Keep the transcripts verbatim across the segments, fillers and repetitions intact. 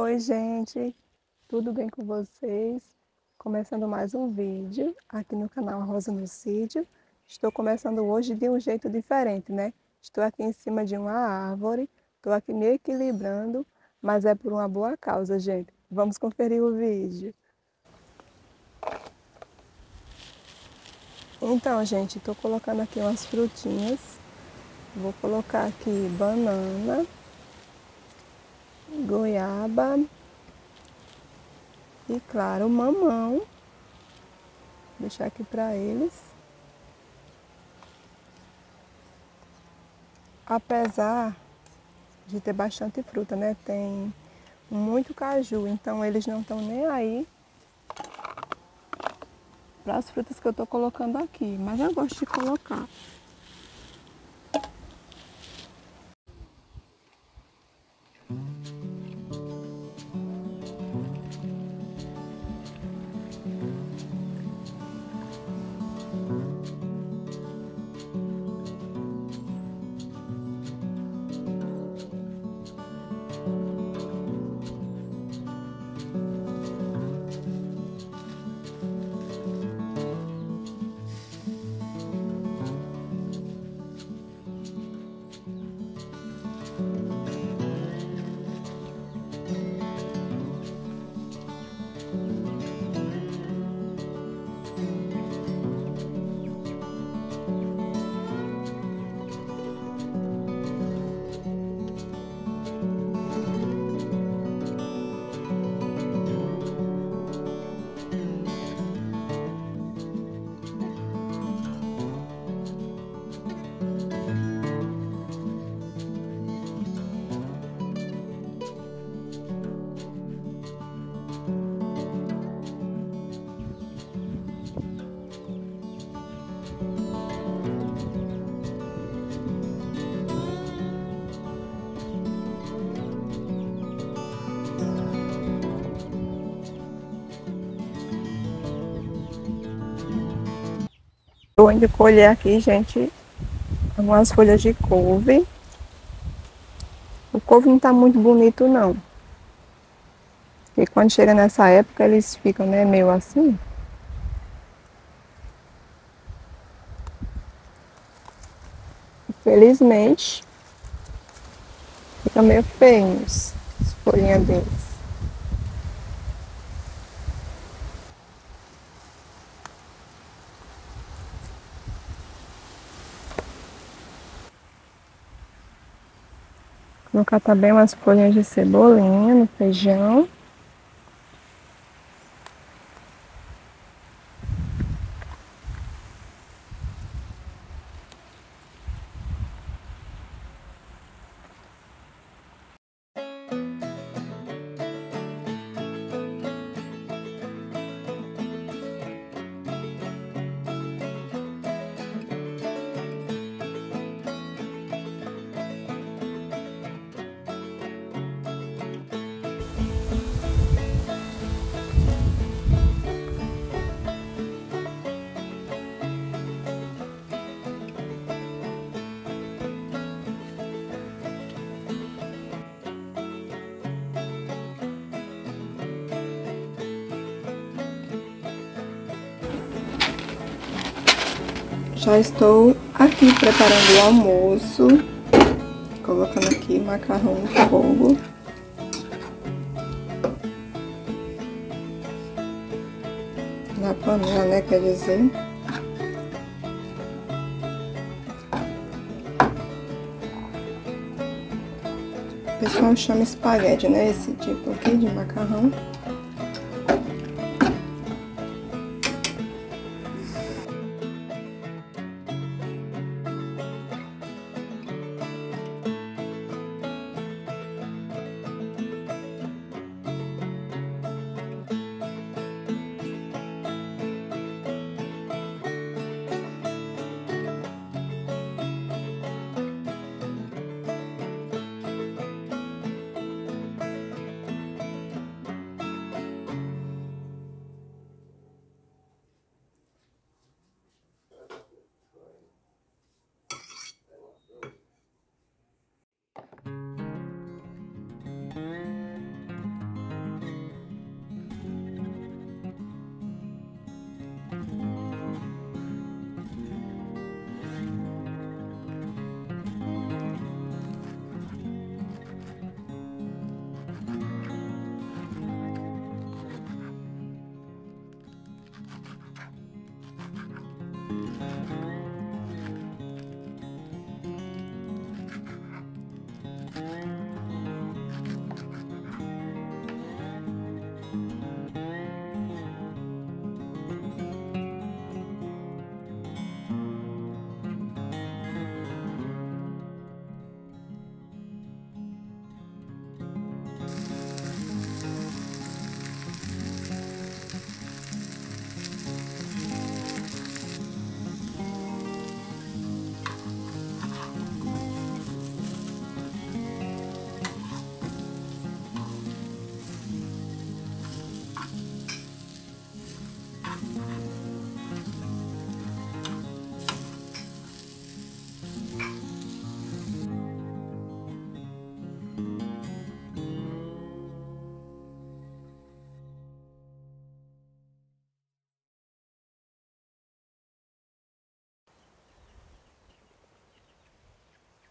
Oi, gente, tudo bem com vocês? Começando mais um vídeo aqui no canal Rosa no Sítio. Estou começando hoje de um jeito diferente, né? Estou aqui em cima de uma árvore, estou aqui me equilibrando, mas é por uma boa causa, gente. Vamos conferir o vídeo. Então, gente, estou colocando aqui umas frutinhas. Vou colocar aqui banana, goiaba e, claro, mamão. Vou deixar aqui para eles. Apesar de ter bastante fruta, né? Tem muito caju, então eles não estão nem aí para as frutas que eu estou colocando aqui, mas eu gosto de colocar. Vou indo colher aqui, gente, algumas folhas de couve. O couve não tá muito bonito, não. Porque quando chega nessa época, eles ficam, né, meio assim. Infelizmente, fica meio feio as folhinhas deles. Vou colocar também umas folhinhas de cebolinha no feijão. Já estou aqui preparando o almoço, colocando aqui macarrão no fogo. Na panela, né, quer dizer. O pessoal chama espaguete, né, esse tipo aqui de macarrão.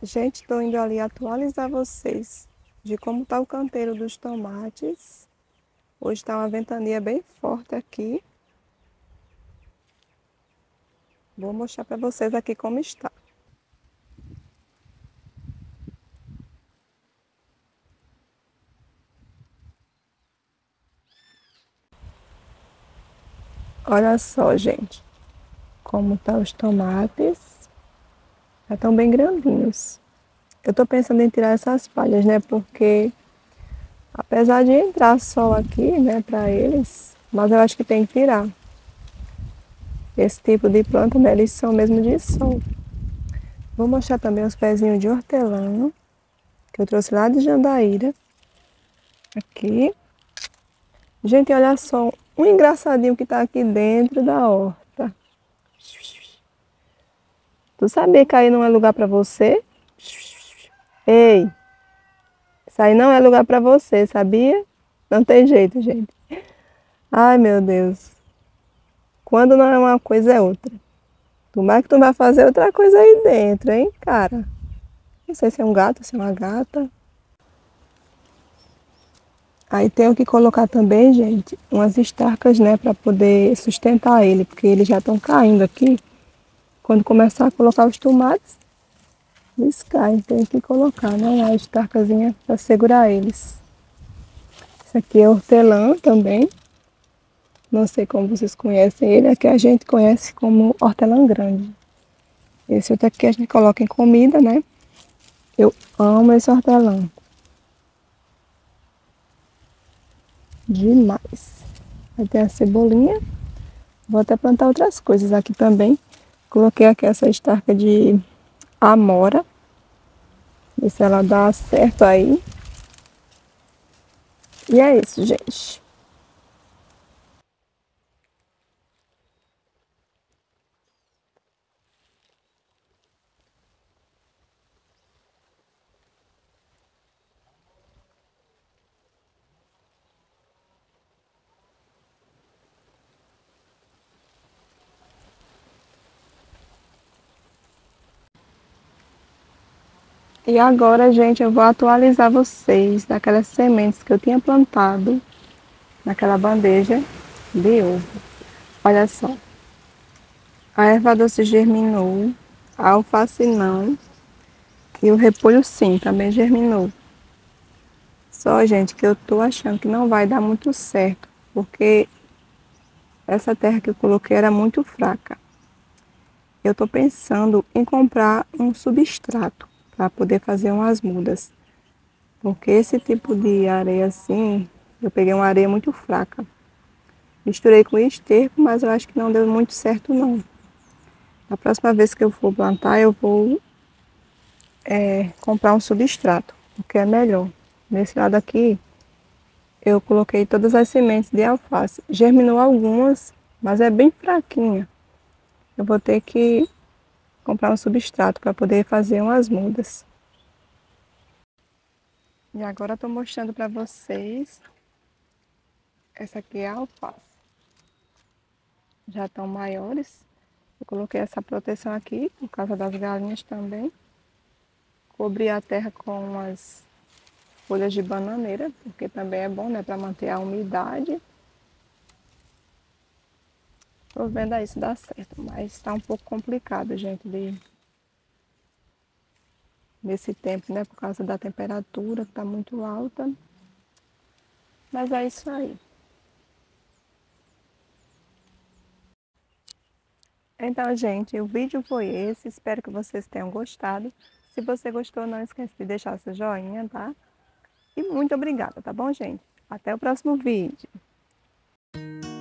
Gente, estou indo ali atualizar vocês de como está o canteiro dos tomates. Hoje está uma ventania bem forte aqui. Vou mostrar para vocês aqui como está. Olha só, gente, como estão os tomates. Já estão bem grandinhos. Eu estou pensando em tirar essas palhas, né? Porque apesar de entrar sol aqui, né, para eles, mas eu acho que tem que tirar. Esse tipo de planta, né, eles são mesmo de sol. Vou mostrar também os pezinhos de hortelã, que eu trouxe lá de Jandaíra. Aqui. Gente, olha só, um engraçadinho que tá aqui dentro da horta. Tu sabia que aí não é lugar para você? Ei, isso aí não é lugar para você, sabia? Não tem jeito, gente. Ai, meu Deus. Quando não é uma coisa, é outra. Tomara que tu vai fazer outra coisa aí dentro, hein, cara? Não sei se é um gato, se é uma gata. Aí tenho que colocar também, gente, umas estacas, né, para poder sustentar ele, porque eles já estão caindo aqui. Quando começar a colocar os tomates, eles caem. Tem que colocar, né, a estacazinha para segurar eles. Esse aqui é hortelã também. Não sei como vocês conhecem ele, aqui a gente conhece como hortelã grande. Esse outro aqui a gente coloca em comida, né? Eu amo esse hortelã. Demais. Aí tem a cebolinha. Vou até plantar outras coisas aqui também. Coloquei aqui essa estaca de amora. Ver se ela dá certo aí. E é isso, gente. E agora, gente, eu vou atualizar vocês daquelas sementes que eu tinha plantado naquela bandeja de ovo. Olha só. A erva doce germinou, a alface não e o repolho sim, também germinou. Só, gente, que eu tô achando que não vai dar muito certo, porque essa terra que eu coloquei era muito fraca. Eu tô pensando em comprar um substrato para poder fazer umas mudas. Porque esse tipo de areia assim, eu peguei uma areia muito fraca. Misturei com esterco, mas eu acho que não deu muito certo não. A próxima vez que eu for plantar, eu vou é, comprar um substrato, porque é melhor. Nesse lado aqui, eu coloquei todas as sementes de alface. Germinou algumas, mas é bem fraquinha. Eu vou ter que comprar um substrato para poder fazer umas mudas. E agora estou mostrando para vocês. Essa aqui é a alface. Já estão maiores. Eu coloquei essa proteção aqui, por causa das galinhas também. Cobri a terra com umas folhas de bananeira, porque também é bom, né, para manter a umidade. Tô vendo aí se dá certo, mas está um pouco complicado, gente, de nesse tempo, né, por causa da temperatura que está muito alta. Mas é isso aí. Então, gente, o vídeo foi esse. Espero que vocês tenham gostado. Se você gostou, não esqueça de deixar seu joinha, tá? E muito obrigada, tá bom, gente? Até o próximo vídeo.